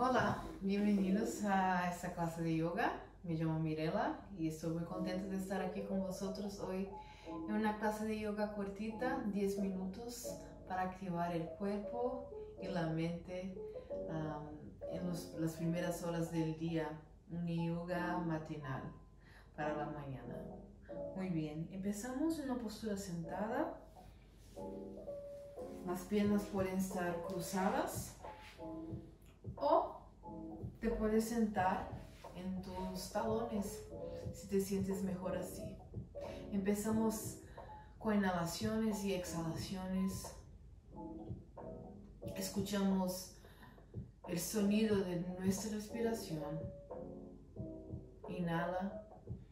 Olá, bem-vindos a esta clase de yoga. Me llamo Mirela y estoy muy contenta de estar aquí con vosotros hoy en una clase de yoga cortita, 10 minutos para activar el cuerpo y la mente en las primeras horas del día, un yoga matinal para la mañana. Muy bien, empezamos en una postura sentada. Las piernas pueden estar cruzadas o te puedes sentar en tus talones si te sientes mejor así. Empezamos con inhalaciones y exhalaciones. Escuchamos el sonido de nuestra respiración. Inhala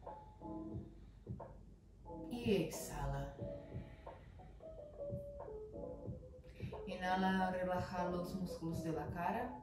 y exhala. Inhala, relaja los músculos de la cara,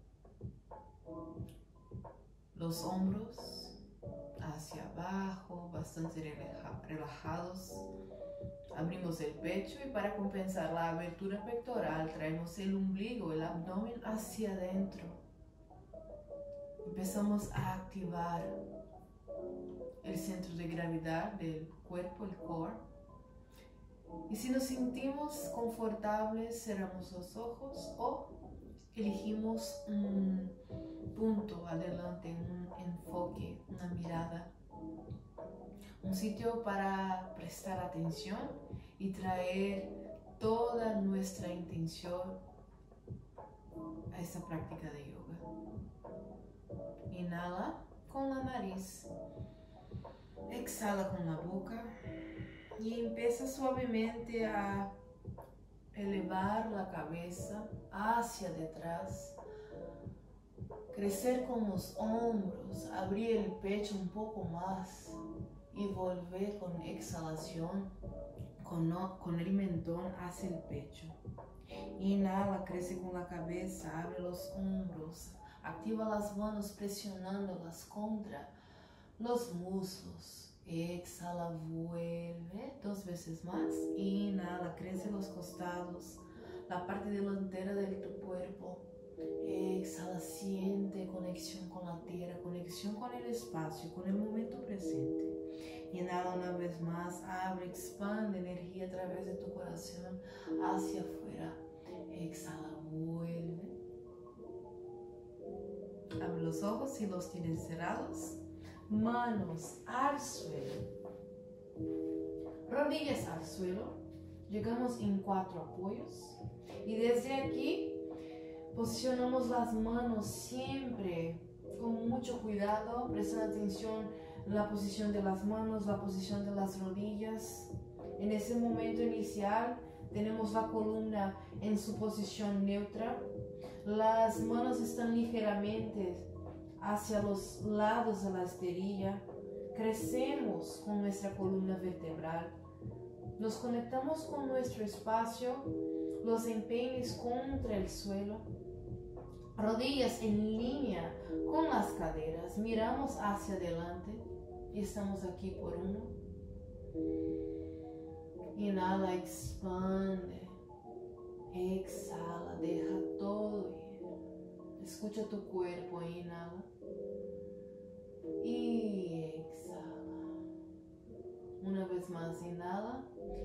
los hombros hacia abajo, bastante relajados. Abrimos el pecho y para compensar la abertura pectoral traemos el ombligo, el abdomen hacia adentro. Empezamos a activar el centro de gravedad del cuerpo, el core. Y si nos sentimos confortables, cerramos los ojos o elegimos un punto adelante, un enfoque, una mirada. Un sitio para prestar atención y traer toda nuestra intención a esta práctica de yoga. Inhala con la nariz, exhala con la boca y empieza suavemente a elevar la cabeza hacia detrás, crecer con los hombros, abrir el pecho un poco más y volver con exhalación con el mentón hacia el pecho. Inhala, crece con la cabeza, abre los hombros, activa las manos presionándolas contra los muslos. Exhala, vuelve 2 veces más. Inhala, crece los costados, la parte delantera de tu cuerpo. Exhala, siente conexión con la tierra, conexión con el espacio, con el momento presente. Inhala una vez más, abre, expande energía a través de tu corazón hacia afuera. Exhala, vuelve. Abre los ojos si los tienes cerrados. Manos al suelo. Rodillas al suelo. Llegamos en 4 apoyos. Y desde aquí posicionamos las manos siempre con mucho cuidado, prestando atención a la posición de las manos, la posición de las rodillas. En ese momento inicial tenemos la columna en su posición neutra. Las manos están ligeramente hacia los lados de la esterilla. Crecemos con nuestra columna vertebral. Nos conectamos con nuestro espacio, los empeines contra el suelo. Rodillas en línea con las caderas. Miramos hacia adelante y estamos aquí por 1. Inhala, expande. Exhala, deja todo ir. Escucha tu cuerpo, inhala. Y exhala. Una vez más, inhala.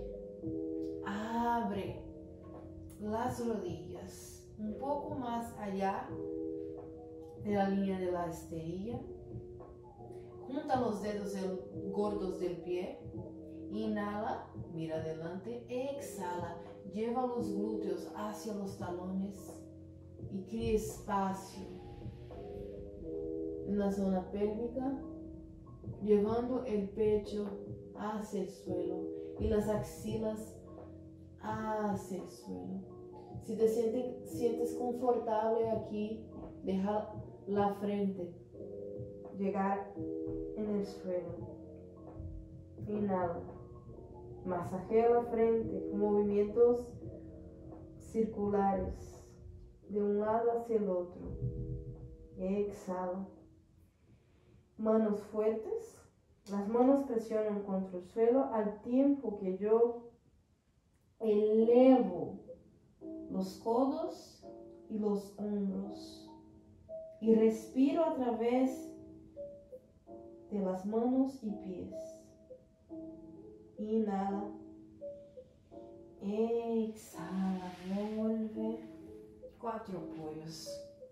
Abre las rodillas un poco más allá de la línea de la esterilla. Junta los dedos gordos del pie. Inhala, mira adelante. Exhala, lleva los glúteos hacia los talones y crea espacio en la zona pélvica, llevando el pecho hacia el suelo y las axilas hacia el suelo. Si te sientes confortable aquí, deja la frente llegar en el suelo. Inhala. Masajea la frente con movimientos circulares de un lado hacia el otro. Exhala. Manos fuertes. Las manos presionan contra el suelo al tiempo que yo elevo los codos y los hombros. y respiro a través de las manos y pies. Inhala. Exhala, vuelve. 4 apoyos.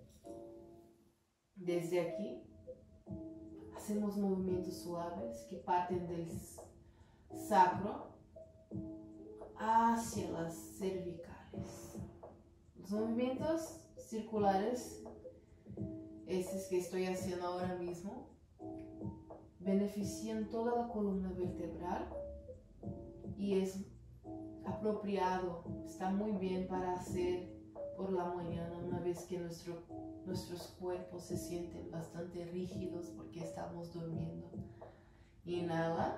Desde aquí, hacemos movimientos suaves que parten del sacro hacia las cervicales. Los movimientos circulares, estos que estoy haciendo ahora mismo, benefician toda la columna vertebral y es apropiado, está muy bien para hacer por la mañana, una vez que nuestros cuerpos se sienten bastante rígidos porque estamos durmiendo. Inhala,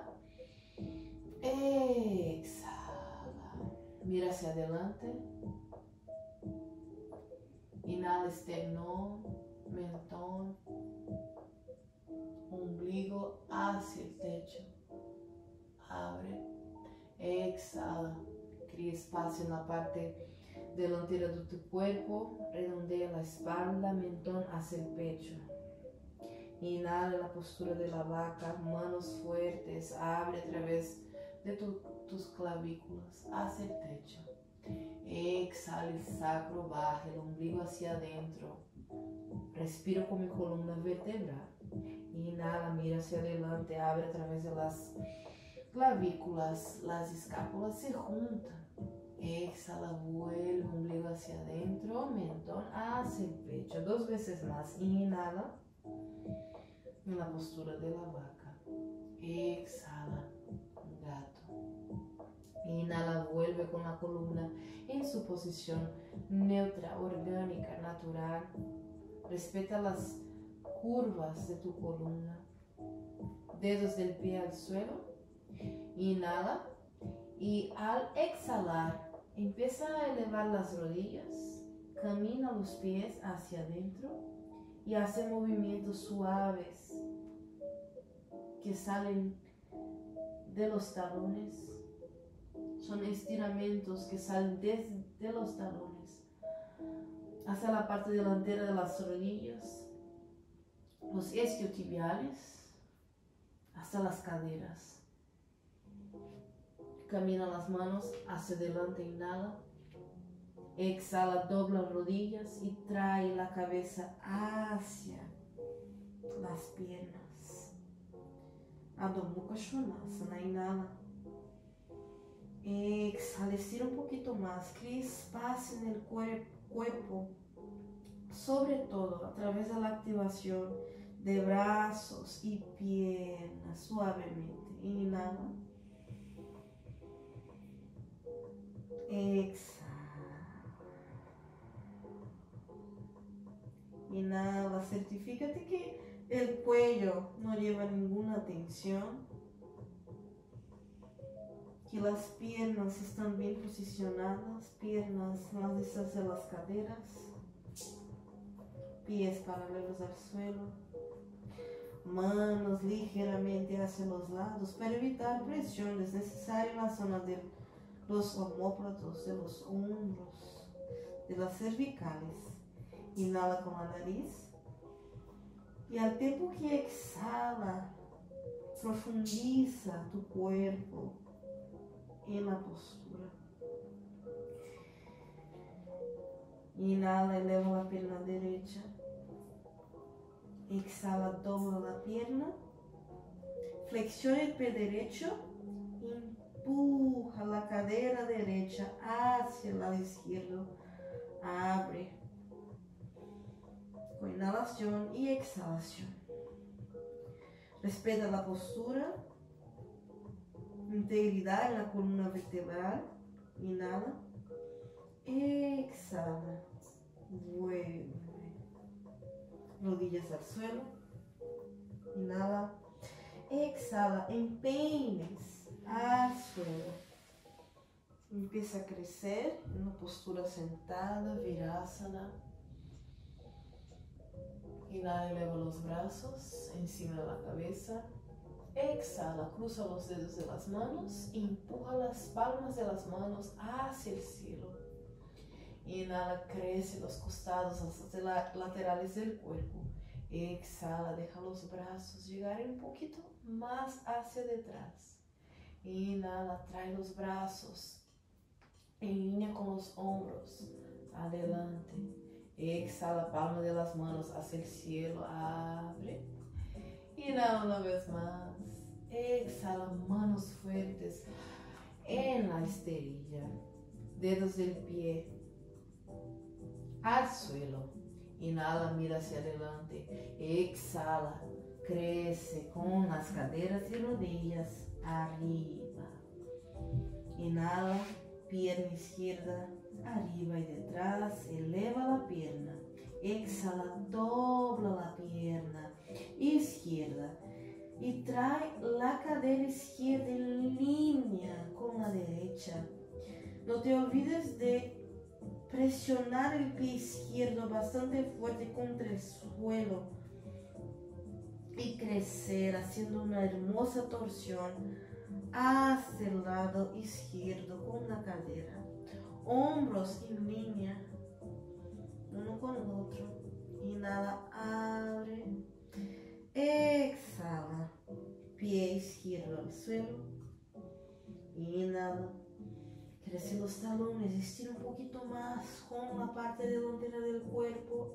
exhala, mira hacia adelante, inhala esternón, mentón, ombligo hacia el techo, abre, exhala, crea espacio en la parte delantera de tu cuerpo, redondea la espalda, mentón hacia el pecho. Inhala la postura de la vaca, manos fuertes, abre a través de tus clavículas hacia el techo. Exhala el sacro, baja el ombligo hacia adentro. Respiro con mi columna vertebral. Inhala, mira hacia adelante, abre a través de las clavículas, las escápulas se juntan. Exhala, vuelve ombligo hacia adentro, mentón hacia el pecho. 2 veces más. Inhala en la postura de la vaca. Exhala, gato. Inhala, vuelve con la columna en su posición neutra, orgánica, natural. Respeta las curvas de tu columna. Dedos del pie al suelo. Inhala y al exhalar empieza a elevar las rodillas, camina los pies hacia adentro y hace movimientos suaves que salen de los talones. Son estiramientos que salen desde los talones hacia la parte delantera de las rodillas, los isquiotibiales, hasta las caderas. Camina las manos hacia adelante, inhala. Exhala, dobla rodillas y trae la cabeza hacia las piernas. Adho Mukha Svanasana, inhala. Exhala, estira un poquito más. Crea espacio en el cuerpo, sobre todo a través de la activación de brazos y piernas, suavemente. Inhala. Exhala. Inhala, certifícate que el cuello no lleva ninguna tensión, que las piernas están bien posicionadas, piernas a la distancia de las caderas, pies paralelos al suelo, manos ligeramente hacia los lados para evitar presión desnecesaria en la zona de los omóplatos, de los hombros, de las cervicales. Inhala con la nariz y al tiempo que exhala, profundiza tu cuerpo en la postura. Inhala, eleva la pierna derecha. Exhala, dobla la pierna. Flexiona el pie derecho. Empuja la cadera derecha hacia el lado izquierdo. Abre. Con inhalación y exhalación. Respeta la postura. Integridad en la columna vertebral. Inhala. Exhala. Vuelve. Rodillas al suelo. Inhala. Exhala. Empeines al suelo. Empieza a crecer en una postura sentada, Virasana. Inhala, eleva los brazos encima de la cabeza. Exhala, cruza los dedos de las manos y empuja las palmas de las manos hacia el cielo. Inhala, crece los costados, hasta las laterales del cuerpo. Exhala, deja los brazos llegar un poquito más hacia detrás. Inhala, trae los brazos en línea con los hombros. Adelante. Exhala, palma de las manos hacia el cielo. Abre. Inhala una vez más. Exhala, manos fuertes en la esterilla. Dedos del pie al suelo. Inhala, mira hacia adelante. Exhala, crece con las caderas y rodillas arriba. Inhala, pierna izquierda arriba y detrás. Eleva la pierna. Exhala, dobla la pierna izquierda y trae la cadera izquierda en línea con la derecha. No te olvides de presionar el pie izquierdo bastante fuerte contra el suelo y crecer haciendo una hermosa torsión hacia el lado izquierdo con la cadera. Hombros en línea, uno con el otro. Inhala, abre. Exhala, pie izquierdo al suelo. Inhala. Crece los talones, estira un poquito más con la parte delantera del cuerpo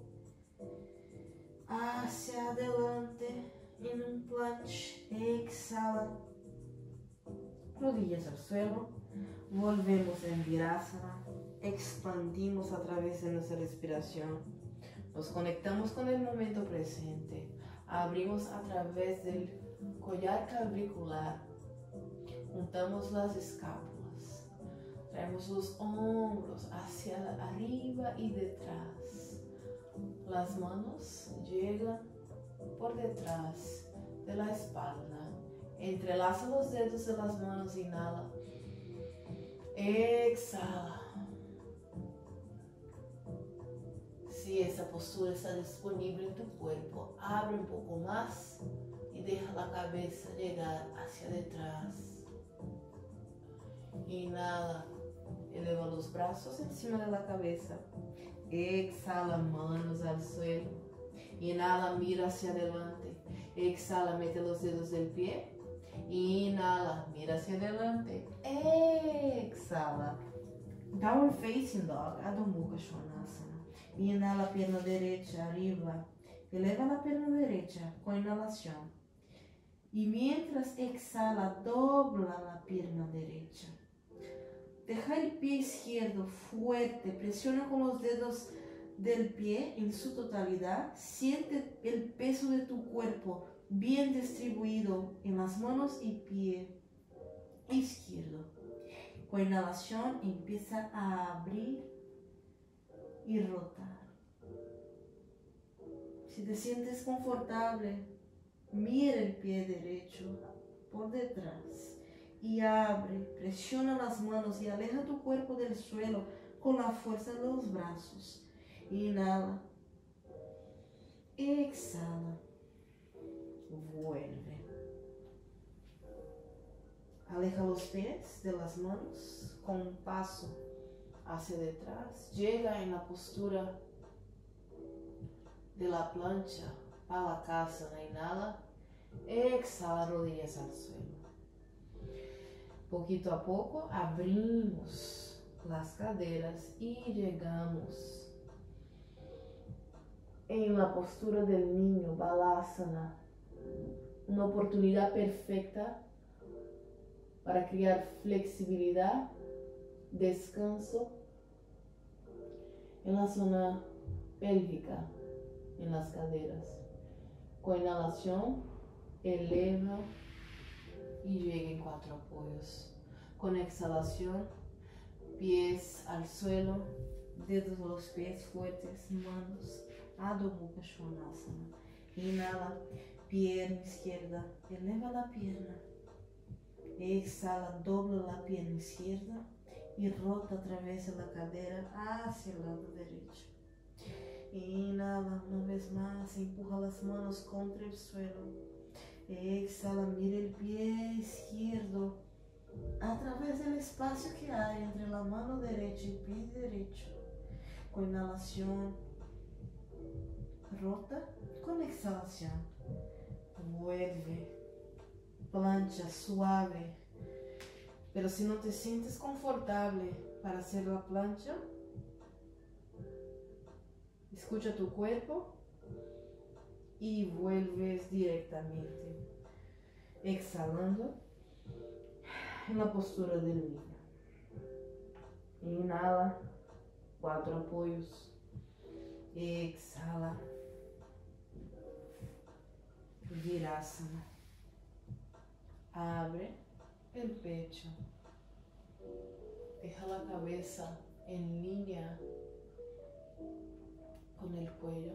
hacia adelante en un planche. Exhala, rodillas al suelo, volvemos en Virasana, expandimos a través de nuestra respiración, nos conectamos con el momento presente, abrimos a través del collar clavicular, juntamos las escápulas. Traemos los hombros hacia arriba y detrás. Las manos llegan por detrás de la espalda. Entrelaza los dedos de las manos, inhala. Exhala. Si esa postura está disponible en tu cuerpo, abre un poco más y deja la cabeza llegar hacia detrás. Inhala. Eleva los brazos encima de la cabeza. Exhala, manos al suelo. Inhala, mira hacia adelante. Exhala, mete los dedos del pie. Inhala, mira hacia adelante. Exhala. Downward Facing Dog, Adho Mukha Svanasana. Inhala, pierna derecha arriba. Eleva la pierna derecha con inhalación. Y mientras exhala, dobla la pierna derecha. Deja el pie izquierdo fuerte, presiona con los dedos del pie en su totalidad, siente el peso de tu cuerpo bien distribuido en las manos y pie izquierdo. Con inhalación empieza a abrir y rotar. Si te sientes confortable, mira el pie derecho por detrás. Y abre, presiona las manos y aleja tu cuerpo del suelo con la fuerza de los brazos. Inhala. Exhala. Vuelve. Aleja los pies de las manos con un paso hacia detrás. Llega en la postura de la plancha a la casa. Inhala. Exhala, rodillas al suelo. Poquito a poco abrimos las caderas y llegamos en la postura del niño, Balasana. Una oportunidad perfecta para crear flexibilidad, descanso en la zona pélvica, en las caderas. Con inhalación, eleva y llega en 4 apoyos. Con exhalación, pies al suelo, dedos de los pies fuertes, manos, Adho Mukha Svanasana. Inhala, pierna izquierda, eleva la pierna. Exhala, dobla la pierna izquierda y rota a través de la cadera hacia el lado derecho. Inhala una vez más, empuja las manos contra el suelo. Exhala, mira el pie izquierdo a través del espacio que hay entre la mano derecha y el pie derecho. Con inhalación, rota. Con exhalación, vuelve. Plancha suave. Pero si no te sientes confortable para hacer la plancha, escucha tu cuerpo y vuelves directamente, exhalando en la postura del niño. Inhala, 4 apoyos. Exhala, Virasana. Abre el pecho. Deja la cabeza en línea con el cuello.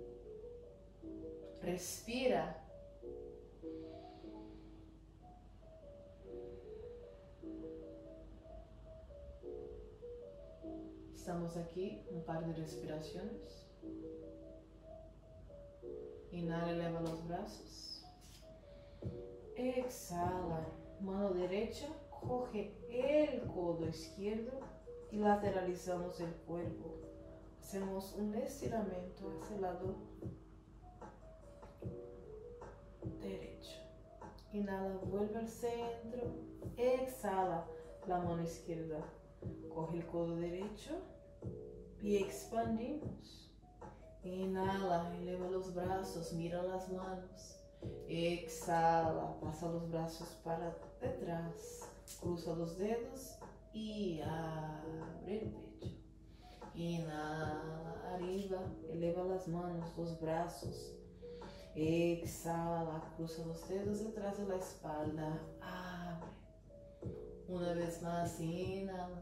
Respira. Estamos aquí, un par de respiraciones. Inhala, eleva los brazos. Exhala, mano derecha, coge el codo izquierdo y lateralizamos el cuerpo. Hacemos un estiramiento hacia el lado derecho. Inhala, vuelve al centro. Exhala, la mano izquierda. Coge el codo derecho y expandimos. Inhala, eleva los brazos, mira las manos. Exhala, pasa los brazos para detrás. Cruza los dedos y abre el pecho. Inhala, arriba, eleva las manos, los brazos. Exhala, cruza los dedos detrás de la espalda. Abre. Una vez más, inhala.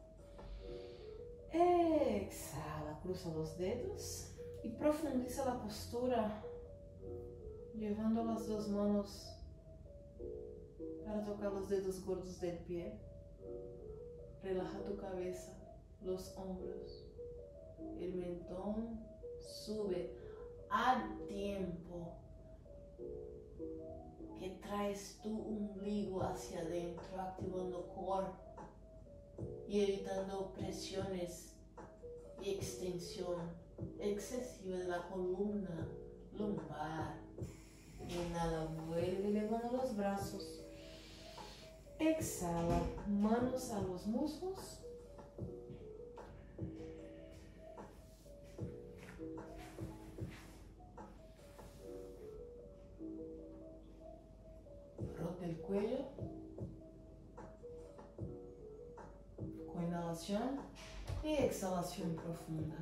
Exhala, cruza los dedos y profundiza la postura, llevando las dos manos para tocar los dedos gordos del pie. Relaja tu cabeza, los hombros, el mentón sube a tiempo que traes tu ombligo hacia adentro, activando core y evitando presiones y extensión excesiva de la columna lumbar. Inhala, vuelve elevando los brazos. Exhala, manos a los muslos. Rota el cuello. Con inhalación y exhalación profunda.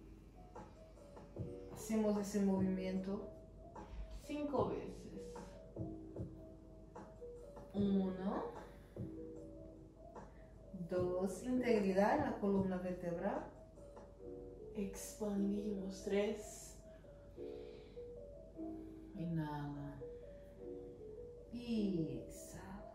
Hacemos ese movimiento 5 veces. 1, 2, integridad en la columna vertebral. Expandimos. 3. Inhala. Y exhala.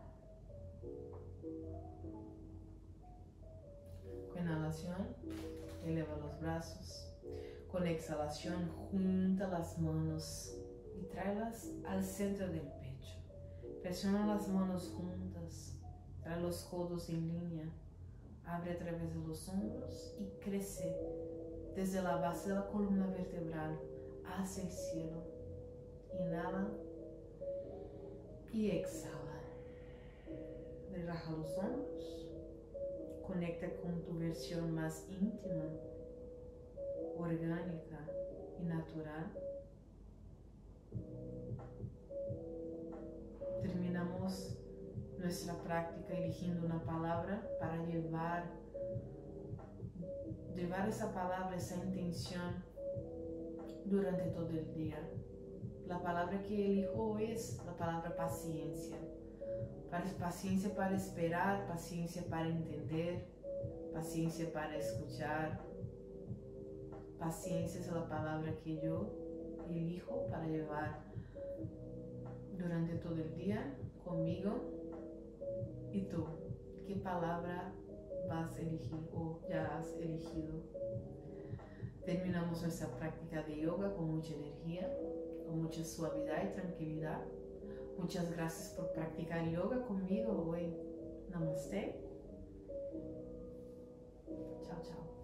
Con inhalación, eleva los brazos. Con exhalación, junta las manos y tráelas al centro del pecho. Presiona las manos juntas. Trae los codos en línea. Abre a través de los hombros y crece desde la base de la columna vertebral hacia el cielo. Inhala y exhala. Relaja los hombros. Conecta con tu versión más íntima, orgánica y natural. Terminamos nuestra práctica eligiendo una palabra para llevar esa palabra, esa intención durante todo el día. La palabra que elijo hoy es la palabra paciencia. Paciencia para esperar, paciencia para entender, paciencia para escuchar. Paciencia es la palabra que yo elijo para llevar durante todo el día conmigo. ¿Y tú? ¿Qué palabra vas a elegir o ya has elegido? Terminamos nuestra práctica de yoga con mucha energía, con mucha suavidad y tranquilidad. Muchas gracias por practicar yoga conmigo hoy. Namaste. Chao, chao.